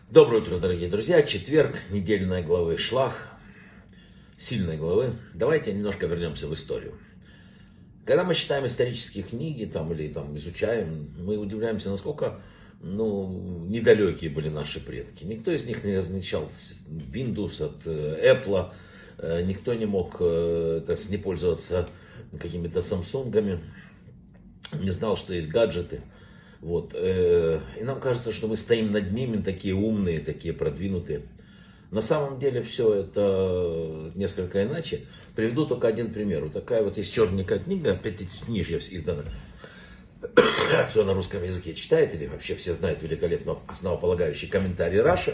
Доброе утро, дорогие друзья. Четверг, недельной главы Шлах, сильной главы. Давайте немножко вернемся в историю. Когда мы читаем исторические книги или изучаем, мы удивляемся, насколько недалекие были наши предки. Никто из них не различал Windows от Apple, никто не мог не пользоваться какими-то Самсунгами, не знал, что есть гаджеты. И нам кажется, что мы стоим над ними, такие умные, такие продвинутые. На самом деле все это несколько иначе. Приведу только один пример. Вот такая вот есть черненькая книга, пятикнижья издана. Кто на русском языке читает или вообще все знают великолепно основополагающий комментарий Раши,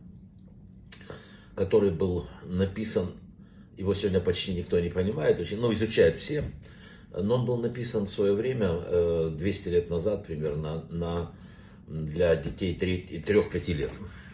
который был написан, его сегодня почти никто не понимает, изучают все. Но он был написан в свое время, 200 лет назад примерно, для детей 3-5 лет.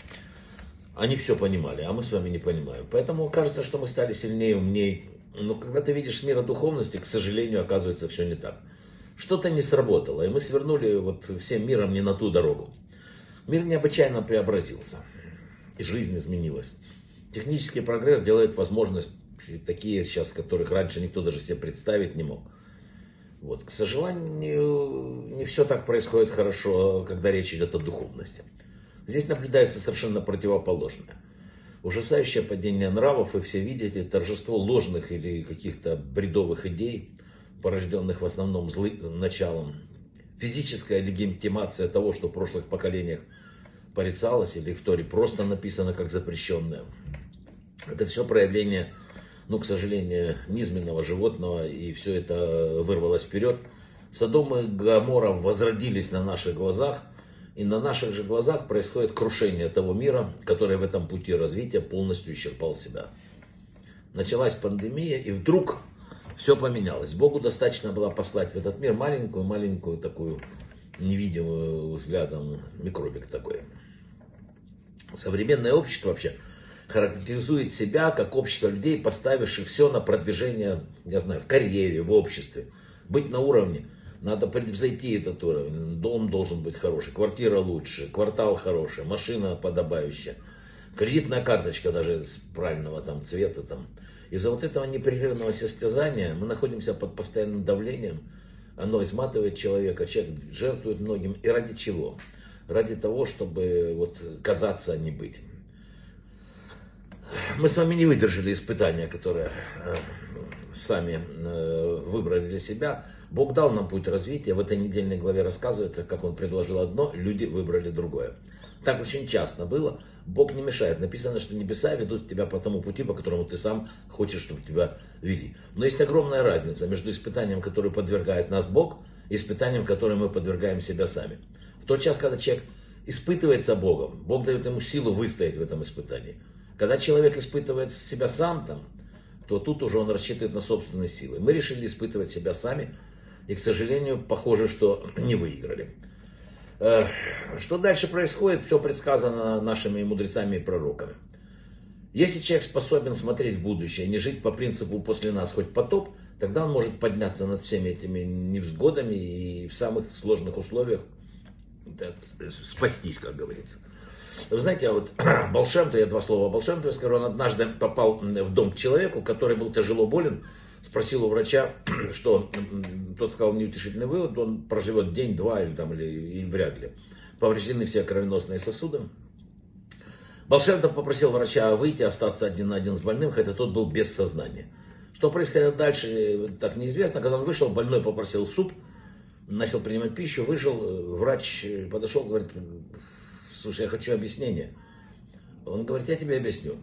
Они все понимали, а мы с вами не понимаем. Поэтому кажется, что мы стали сильнее, умнее. Но когда ты видишь мира духовности, к сожалению, оказывается, все не так. Что-то не сработало, и мы свернули всем миром не на ту дорогу. Мир необычайно преобразился, и жизнь изменилась. Технический прогресс делает возможность такие сейчас, которых раньше никто даже себе представить не мог. К сожалению, не все так происходит хорошо, когда речь идет о духовности. Здесь наблюдается совершенно противоположное. Ужасающее падение нравов, и все видите, торжество ложных или каких-то бредовых идей, порожденных в основном злым началом. Физическая легитимация того, что в прошлых поколениях порицалось или в Торе просто написано как запрещенное. Это все проявление, к сожалению, низменного животного, и все это вырвалось вперед. Содом и Гоморра возродились на наших глазах, и на наших же глазах происходит крушение того мира, который в этом пути развития полностью исчерпал себя. Началась пандемия, и вдруг все поменялось. Богу достаточно было послать в этот мир маленькую такую невидимую взглядом микробик такой. Современное общество вообще характеризует себя как общество людей, поставивших все на продвижение, в карьере, в обществе. Быть на уровне, надо превзойти этот уровень. Дом должен быть хороший, квартира лучше, квартал хороший, машина подобающая, кредитная карточка даже с правильного цвета. Из-за этого непрерывного состязания мы находимся под постоянным давлением. Оно изматывает человека, человек жертвует многим. И ради чего? Ради того, чтобы казаться, а не быть. Мы с вами не выдержали испытания, которые сами выбрали для себя. Бог дал нам путь развития. В этой недельной главе рассказывается, как Он предложил одно, люди выбрали другое. Так очень часто было. Бог не мешает. Написано, что небеса ведут тебя по тому пути, по которому ты сам хочешь, чтобы тебя вели. Но есть огромная разница между испытанием, которое подвергает нас Бог, и испытанием, которое мы подвергаем себя сами. В тот час, когда человек испытывается Богом, Бог дает ему силу выстоять в этом испытании. Когда человек испытывает себя сам то тут уже он рассчитывает на собственные силы. Мы решили испытывать себя сами, и, к сожалению, похоже, что не выиграли. Что дальше происходит, все предсказано нашими мудрецами и пророками. Если человек способен смотреть в будущее, не жить по принципу «после нас хоть потоп», тогда он может подняться над всеми этими невзгодами и в самых сложных условиях спастись, как говорится. Вы знаете, Баал Шем Тов, я два слова о Баал Шем Тове скажу, он однажды попал в дом к человеку, который был тяжело болен, спросил у врача, что тот сказал неутешительный вывод, он проживет день-два или вряд ли. Повреждены все кровеносные сосуды. Баал Шем Тов попросил врача выйти, остаться один на один с больным, хотя тот был без сознания. Что происходило дальше, так неизвестно. Когда он вышел, больной попросил суп, начал принимать пищу, вышел, врач подошел, говорит: слушай, я хочу объяснения. Он говорит: я тебе объясню.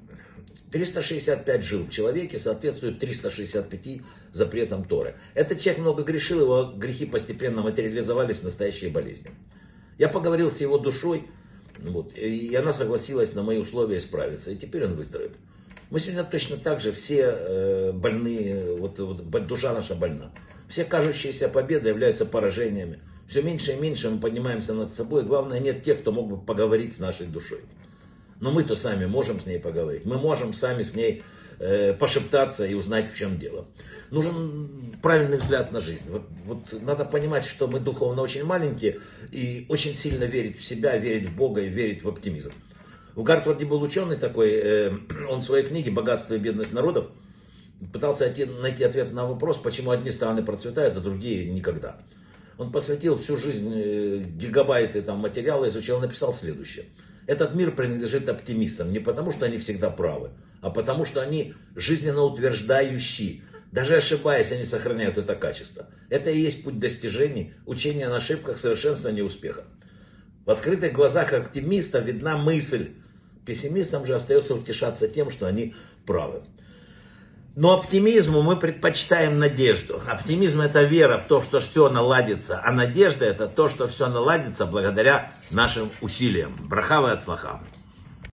365 жил в человеке соответствует 365 запретам Торы. Этот человек много грешил, его грехи постепенно материализовались в настоящие болезни. Я поговорил с его душой, и она согласилась на мои условия исправиться, и теперь он выздоровеет. Мы сегодня точно так же все больные, душа наша больна. Все кажущиеся победы являются поражениями. Все меньше и меньше мы поднимаемся над собой. Главное, нет тех, кто мог бы поговорить с нашей душой. Но мы-то сами можем с ней поговорить. Мы можем сами с ней пошептаться и узнать, в чем дело. Нужен правильный взгляд на жизнь. Надо понимать, что мы духовно очень маленькие и очень сильно верить в себя, верить в Бога и верить в оптимизм. У Гартварди был ученый такой, он в своей книге «Богатство и бедность народов» пытался найти ответ на вопрос, почему одни страны процветают, а другие никогда. Он посвятил всю жизнь гигабайты там, материала, изучал, написал следующее. Этот мир принадлежит оптимистам не потому, что они всегда правы, а потому, что они жизненно утверждающие. Даже ошибаясь, они сохраняют это качество. Это и есть путь достижений, учения на ошибках, совершенствования успеха. В открытых глазах оптимиста видна мысль. Пессимистам же остается утешаться тем, что они правы. Но оптимизму мы предпочитаем надежду. Оптимизм — это вера в то, что все наладится. А надежда — это то, что все наладится благодаря нашим усилиям. Браха ве ацлаха.